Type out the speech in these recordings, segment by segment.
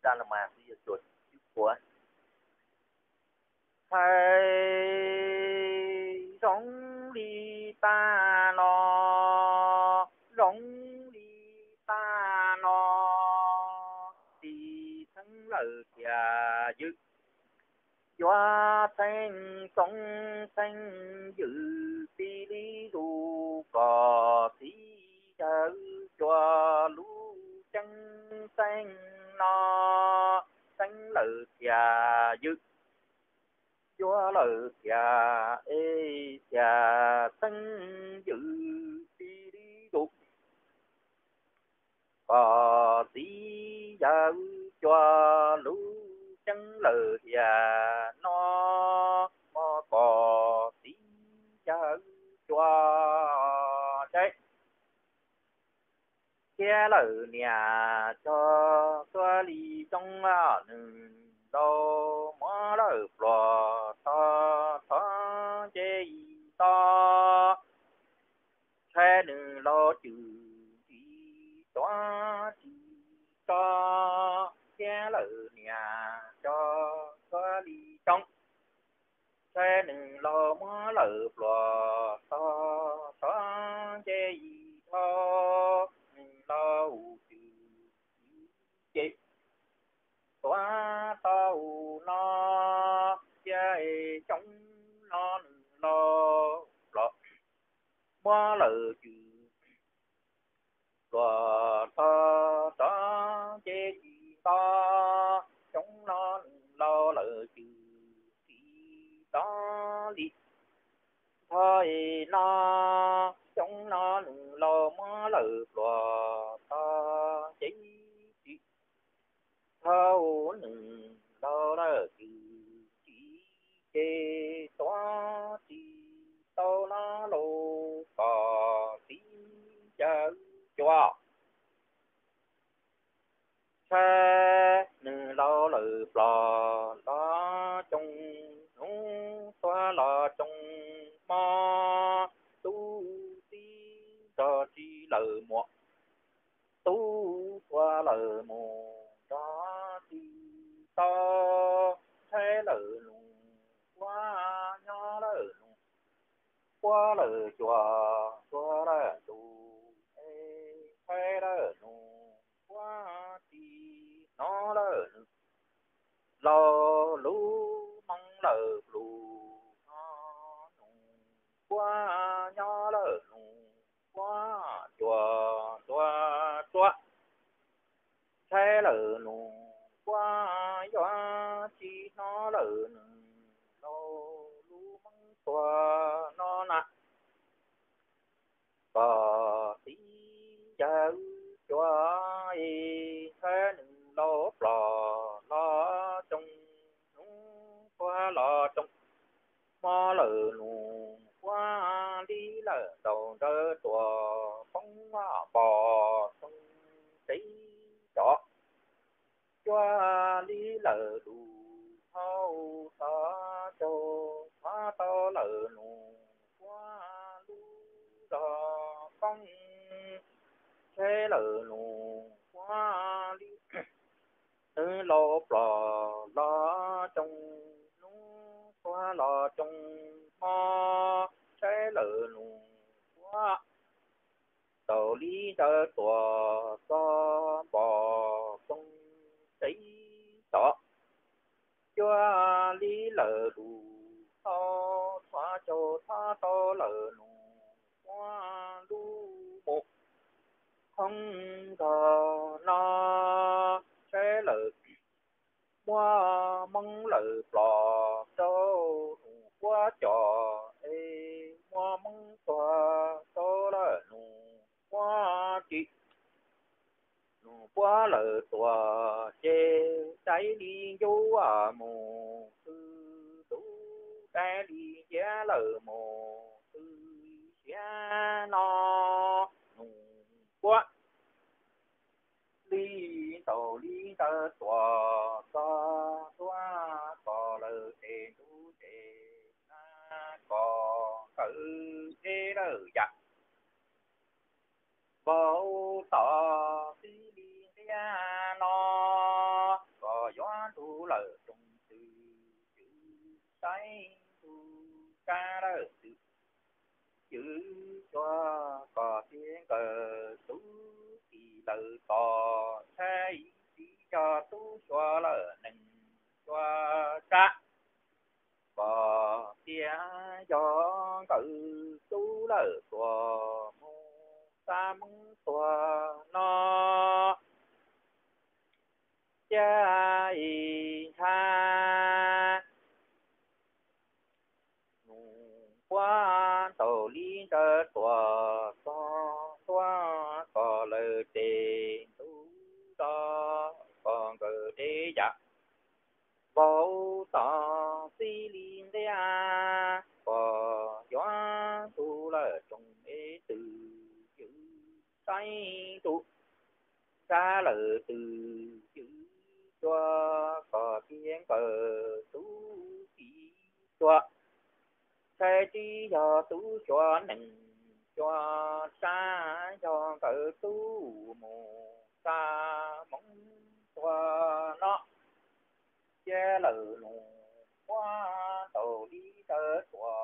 ra là mà bây giờ chuột của thầy giống đi ta nó giống đi ta nó thì thân lời kìa dữ do thanh sống thanh dự tí lý đủ có tí chờ cho lũ chân xanh nó xanh lời kìa dữ do lời kìa ê kìa xanh dự tí lý đủ có tí giờ cho lũ chân lời và nó có tí giờ cho đấy kia lời nhà cho ly trong đâu mà lời lò to chê to xe đừng lo chữ toa cho che lời nhà cho đi trong xe đừng lo mớ lời lò to che gì lo lo chữ chị toa tàu nó che trong nó lo mớ lời chữ lò to che gì to chúng nó lo lời chữ đó đi thôi nó chúng nó lo mớ lời lò to chỉ thâu lo lời chữ chê toa chỉ tao nó lô có tí chờ cho xe nư lo lử lo trong nú toa lo trong mò tu tí cho chi lử mọ tu toa lử mọ đó chi to thế lử lùng qua nhỏ lử lùng qua lử chùa lử tu thế lử lùng qua chi nó lử lo lú mong lử lù nó nùng qua nhỏ lử lùng qua chùa thế lử lùng qua gió chi nó lử lo lú mong chùa nó nè có tí chờ cho thế lo lo trong qua lo trong mò lử lù qua đi lử đầu đơ tùa phong bò sông tí đó cho đi lử đủ thâu ta cho ta to lử lù qua lú đò phong thế lử lù qua đi lo trong nú qua lo trong mò thế lử lù qua tàu lý tơ tùa so bò sông tí tỏ cho lý lử đủ to thoa cho tha to lử lù qua lú một không thờ nó sẽ lử qua mong lử lò châu qua trò qua mong tòa tô là qua chị qua lử tòa chê cháy đi vô mù tư đủ cái đi giá lử mù tư giá nó quá đi tàu đi tơ tòa có lử tê đủ tê có cử tê lử giặc bầu tỏ tí đi nó tu lờ trung từ chữ tay tu ca lờ từ chữ cho có tiếng cờ tu thì lờ tò thay chỉ cho tu cho lờ nâng cho ca có tiếng gió cử tu lờ của mù sa mung tua nó cha y tha nụ qua tổ lý tơ tua tua có lời đề tu đó còn cờ đế dạ bố tỏ si linh đế a có gió tu lờ trong ế từ chữ tay tu ra lờ từ chữ cho có tiếng cờ tu chỉ cho sai chi cho tu cho nâng cho xa cho cờ tu mù sa mong cho nó che lờ nụ qua tổ đi tơ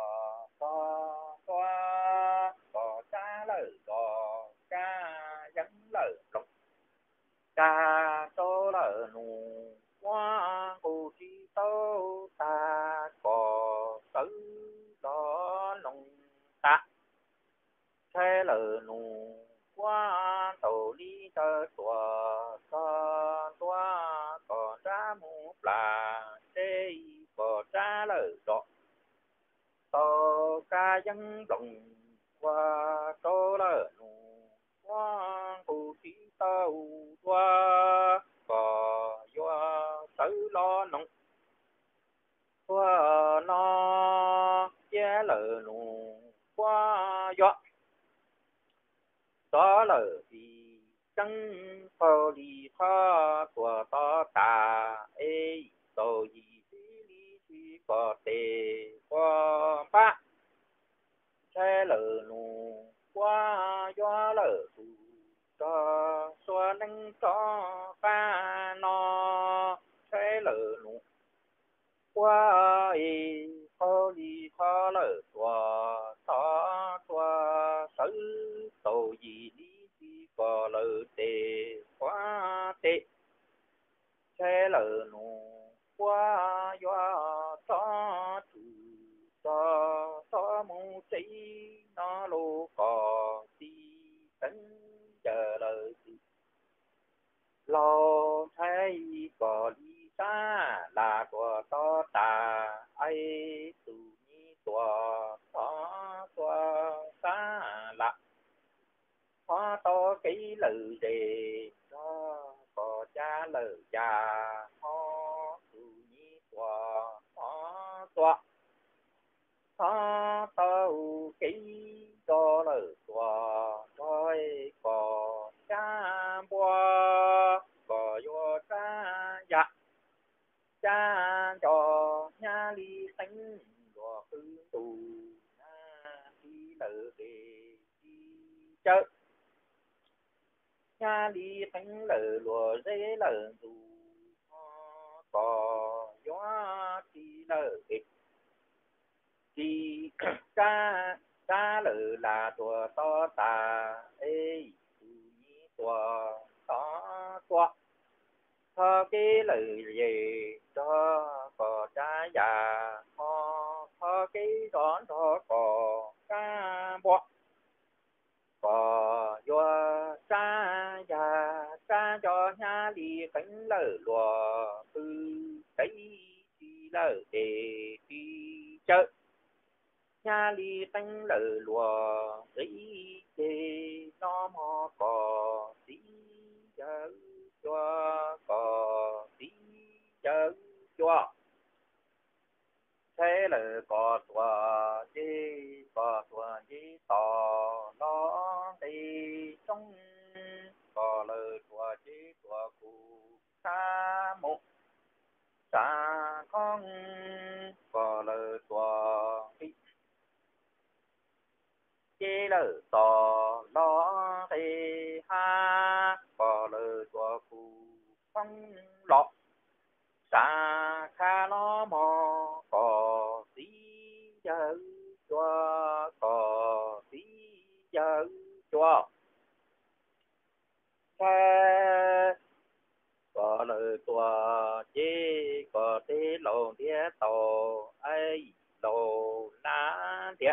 toa có cha lờ có cha dẫn lờ lục cha tô lờ nụ qua cô chi tô ta có tứ đó nông ta che lờ nụ qua tổ đi tơ toa có ra mu là tê có ra lời đó tô ca dân đồng qua tô lờ nụ qua cụ chỉ tâu qua có do tử lo nông qua nó che lờ nụ qua do đó lờ thì chân phò đi tha của ta ta ê tổ gì lý chi có thể qua ba xe lờ nụ qua do lờ tù cho xóa nâng cho ba nó xe lờ nụ qua ê phò đi tha lờ tòa sở tổ gì lý chi có lờ tê quá tê xe lờ nụ qua do to chủ to mu chỉ nó lô có đi tính chờ lời lo thấy có đi xa là của to ta ai tự nhi tòa xa lạ hoa to cái lời đề cho có cha lời già ho tự nhi tòa tàu cái cho lời tòa rồi có cha bua có vô cha dạ cha cho nhà ly tánh của tư tù đi lời đề đi chơi nhà đi tánh lờ lùa dễ lờ dù có gió đi lờ kịch thì ca lờ là tua to ta ê tù nhí tua to cái lời gì cho có cha già ho cái đón đó có ca bọ có do cha già cha cho nhà đi cánh lờ lùa từ cái đi lờ để đi chơi nhà đi cánh lờ lùa giấy để nó mò có tí giờ cho có tí giờ cho thế là có tua chi tò nó đi trong có lời tua chi tua cụ sa một sa con có lời tua chi chi lời tò nó đi ha có lời tua cụ phong lọ sa có lời tua chế có tế lộ địa tổ ấy lộ na địa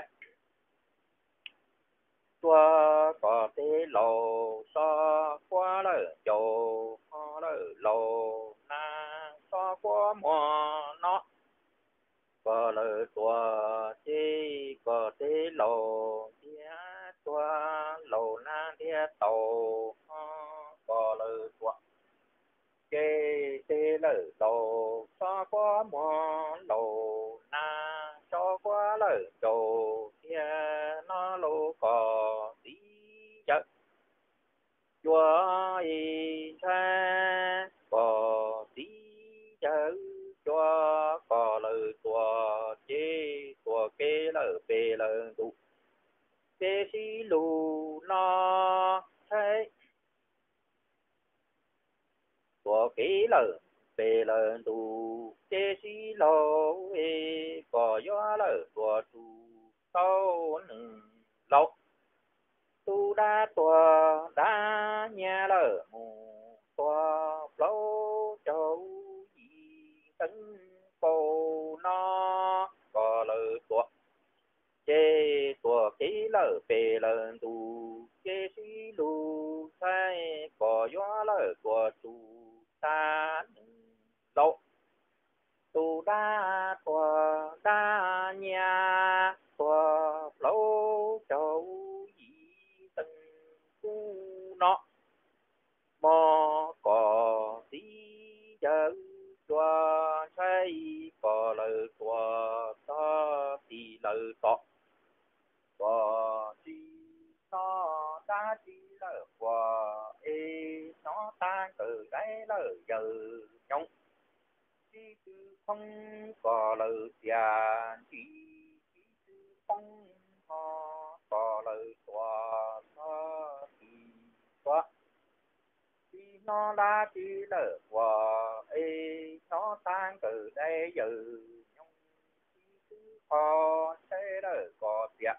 tua có tế lộ so qua lời chỗ có lời lộ na so qua mò nó có lời tua chế có tế lộ địa tua lộ na địa tổ có lời tua kê tê lở đồ so quá mò lồ na cho quá lở đồ kia nó lô cò tí chợ chùa y cha cò tí chợ chùa cò lở chùa chê chùa kê lở bê lở đủ kê xí lù nó thấy của kỹ lờ về lờ tu chế sĩ lô ê có gió lờ của tu tao lộc tu đa nhà lờ mù tua lâu châu gì tấn cô nó có lờ tua chế tua kỹ lờ về lờ tu chế sĩ lù sai có gió lờ của tu ta độ tu đa nhà tua lâu châu gì từng cu nó mò cò tí chợ chùa xây cò lời chùa to thì lời to cò tí nó đã chỉ lờ qua ê nó tan từ cái lờ giờ nhông chỉ từ không có lờ già chỉ từ không có lờ qua nó thì qua chỉ nó đã chỉ lờ qua ê nó tan từ đây giờ nhông chỉ từ khó sẽ lờ có tiệt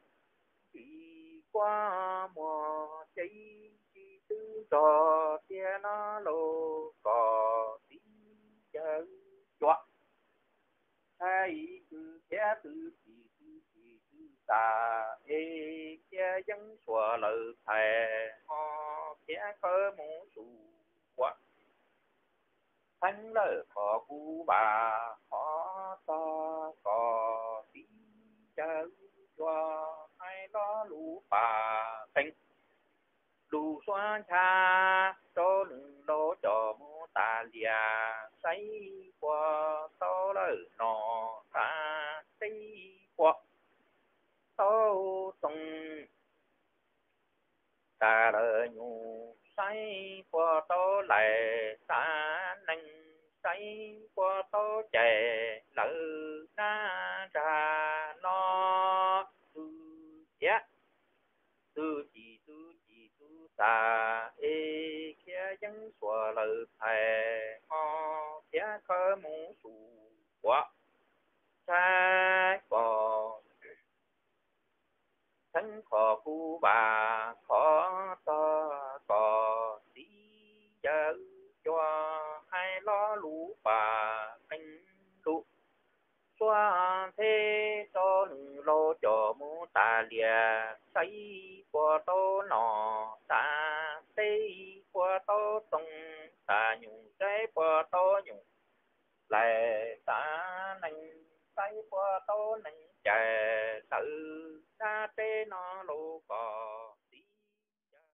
qua mùa cháy chi tư trò tia nó lô cò tí chợ chọa hai cứ ké tư chỉ tư tà ê ké dân xòa lờ thè ho ké khơ mũ sù quá thánh lờ cò cu bà ho to cò tí chợ chọa ai đó lũ bà thành lũ xoan cha cho đừng đô cho mô tà lìa say qua to lời nọ ta say qua to tung ta lời nhủ say qua to lệ ta nâng say qua to trẻ lỡ na ra nó yeah tư ta ê kia dân xòa lờ thè ho kia khơ mũ sù quá cha cò thân khò cu bà khó to cò tí chợ cho hai lo lũ bà anh lũ xoa thế cho lô cho mu ta lìa say qua tô nọ ta tây qua tô tung ta nhung trái qua tô nhung lại ta nành say qua tô nành chè tự ta tê nó lô cò